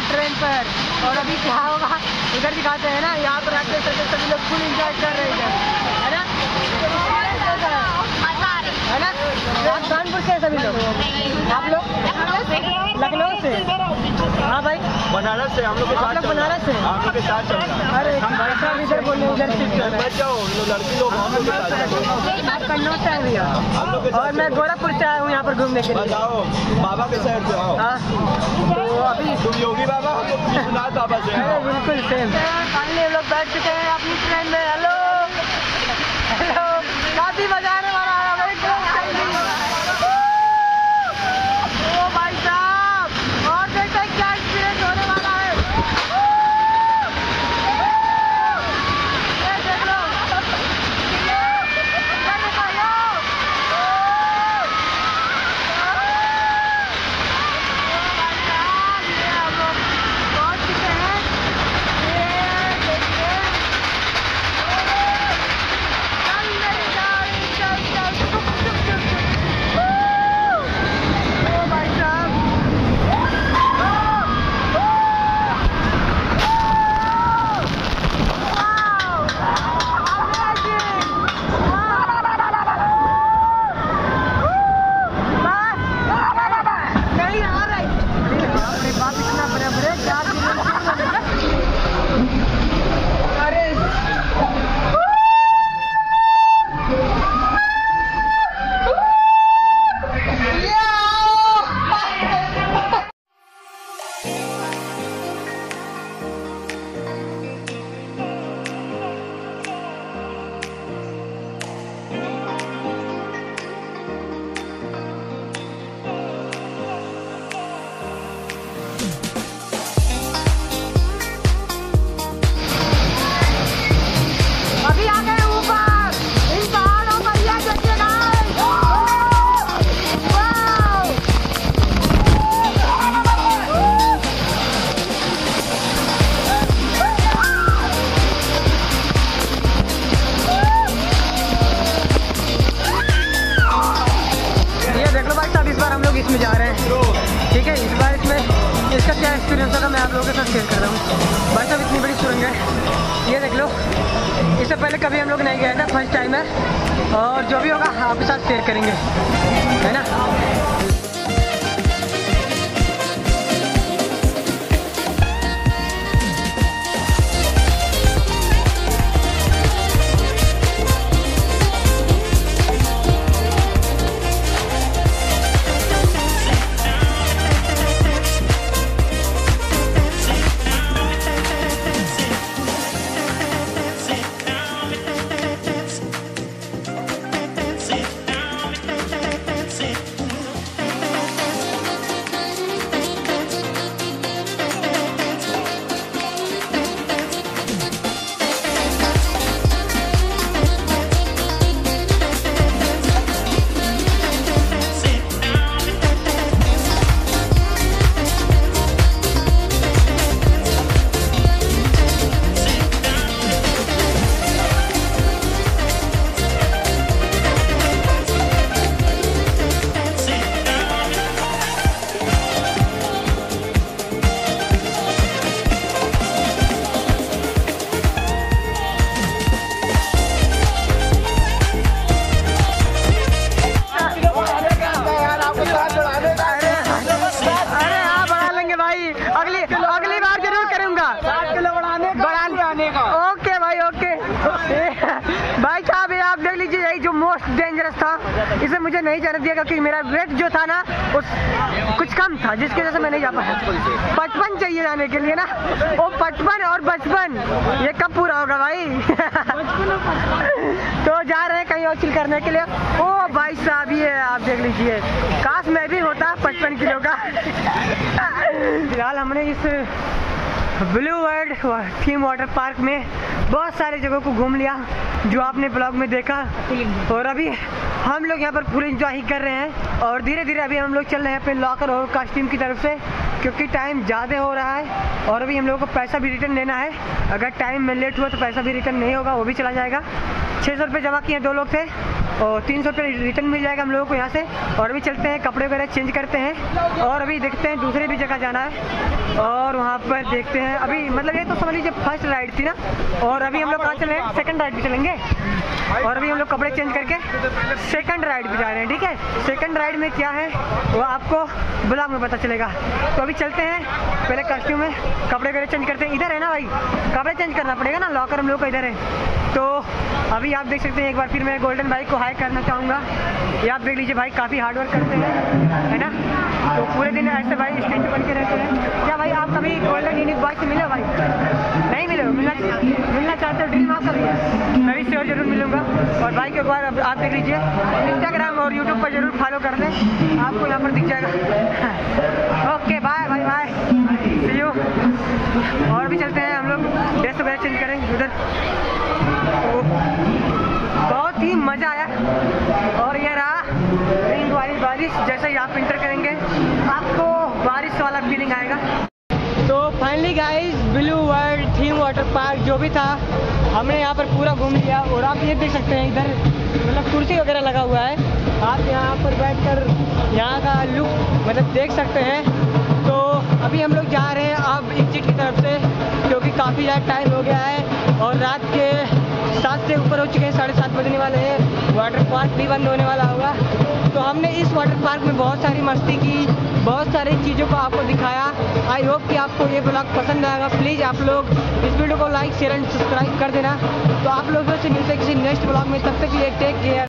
Train पर। और अभी क्या होगा इधर दिखाते हैं ना, यहाँ पर आके सभी लोग फुल एंजॉय कर रहे हैं, है ना? है ना? आप कानपुर से सभी लोग? आप लोग लखनऊ से? हाँ भाई बनारस से। हम लोग के साथ बनारस से हम लोग के साथ चल रहा है। अरे भाई साहब इधर बोले उधर से जाओ लड़की लोग हम लोग के साथ कन्नौज से भैया, और मैं गोरखपुर से आया हूँ यहाँ पर घूमने के लिए। जाओ बाबा के साइड से आओ। तो अभी तुम योगी बाबा, हम लोग विश्वनाथ बाबा से। बिल्कुल सेम। फाइनली हम लोग बैठ चुके हैं अपनी ट्रेन में। हेलो हेलो, काफी मजा आने वाला है हमारी ट्रेन में। ओ भाई साहब, और देखते हैं क्या एक्सपीरियंस होने वाला है। ये देख लो, इसमें जा रहे हैं, ठीक है? इस बार इसमें इसका क्या एक्सपीरियंस होगा मैं आप लोगों के साथ शेयर कर रहा हूँ। भाई साहब इतनी बड़ी सुरंग है, ये देख लो। इससे पहले कभी हम लोग नहीं गए थे, फर्स्ट टाइम है, और जो भी होगा आपके साथ शेयर करेंगे, है ना? भाई साहब ये आप देख लीजिए, यही जो मोस्ट डेंजरस था, इसे मुझे नहीं जाने दिया क्योंकि मेरा वेट जो था ना उस कुछ कम था, जिसकी वजह से मैं नहीं जा पाया। 55 चाहिए जाने के लिए ना, वो 55 और 55 ये कब पूरा होगा भाई? तो जा रहे हैं कहीं और चिल करने के लिए। ओ भाई साहब ये आप देख लीजिए, काश मैं भी होता 55 किलो का। फिलहाल हमने इस blue world theme water park में बहुत सारी जगहों को घूम लिया जो आपने ब्लॉग में देखा, और अभी हम लोग यहाँ पर फुल एंजॉय कर रहे हैं। और धीरे धीरे अभी हम लोग चल रहे हैं अपने लॉकर और कॉस्ट्यूम की तरफ से, क्योंकि टाइम ज़्यादा हो रहा है और अभी हम लोगों को पैसा भी रिटर्न लेना है। अगर टाइम में लेट हुआ तो पैसा भी रिटर्न नहीं होगा, वो भी चला जाएगा। 600 रुपये जमा किए 2 लोग थे, और 300 रुपये रिटर्न मिल जाएगा हम लोगों को यहाँ से। और अभी चलते हैं, कपड़े वगैरह चेंज करते हैं और अभी देखते हैं दूसरे भी जगह जाना है और वहाँ पर देखते हैं। अभी मतलब ये तो समझ लीजिए फर्स्ट राइड थी ना, और अभी हम लोग कहाँ चले हैं, सेकंड राइड भी चलेंगे। और अभी हम लोग कपड़े चेंज करके सेकंड राइड भी जा रहे हैं, ठीक है। सेकंड राइड में क्या है वो आपको ब्लॉग में पता चलेगा। तो अभी चलते हैं, पहले कॉस्ट्यूम में कपड़े वगैरह चेंज करते हैं। इधर है ना भाई, कपड़े चेंज करना पड़ेगा ना, लॉकर हम लोग का इधर है। तो अभी आप देख सकते हैं, एक बार फिर मैं गोल्डन भाई को हाई करना चाहूँगा। ये आप देख लीजिए भाई, काफ़ी हार्ड वर्क करते हैं, है ना। तो पूरे दिन ऐसे भाई स्टैचू बन के रहते हैं। क्या भाई आप कभी गोल्डन यूनिक बॉय से मिले हो भाई? नहीं मिले हो? मिलना चाहते हो? ड्रीम आपका भी है? मैं भी श्योर जरूर मिलूंगा। और भाई के एक बार आप देख लीजिए, इंस्टाग्राम और यूट्यूब पर जरूर फॉलो कर लें, आपको यहाँ पर दिख जाएगा। Okay bye bye bye, see you. और भी चलते हैं हम लोग, ड्रेस वगैरह चेंज करेंगे उधर। तो बहुत ही मज़ा आया। और ये रहा रिंग वाली बारिश, जैसे ही आप इंटर करेंगे आपको बारिश वाला फीलिंग आएगा। तो finally guys, blue world theme water park जो भी था हमने यहाँ पर पूरा घूम लिया। और आप ये देख सकते हैं, इधर मतलब कुर्सी वगैरह लगा हुआ है, आप यहाँ पर बैठकर यहाँ का लुक मतलब देख सकते हैं। तो अभी हम लोग जा रहे हैं अब एग्जिट की तरफ से, क्योंकि काफ़ी ज़्यादा टाइम हो गया है और रात के 7 से ऊपर हो चुके हैं, 7:30 बजने वाले हैं। वाटर पार्क भी बंद होने वाला होगा। तो हमने इस वाटर पार्क में बहुत सारी मस्ती की, बहुत सारी चीज़ों को आपको दिखाया। आई होप कि आपको ये ब्लॉग पसंद आएगा। प्लीज़ आप लोग इस वीडियो को लाइक शेयर एंड सब्सक्राइब कर देना। तो आप लोगों से मिलते हैं किसी नेक्स्ट ब्लॉग में, तब तक के लिए टेक केयर।